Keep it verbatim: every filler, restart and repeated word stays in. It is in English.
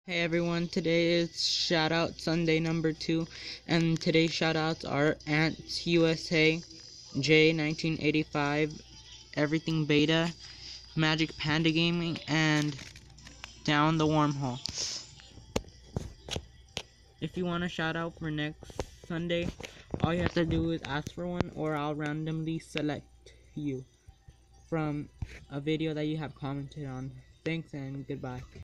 Hey everyone, today is shout out Sunday number two, and today's shout outs are Ants U S A, J nineteen eighty-five, Everything Beta, Magic Panda Gaming, and Down the Wormhole. If you want a shout out for next Sunday, all you have to do is ask for one, or I'll randomly select you from a video that you have commented on. Thanks and goodbye.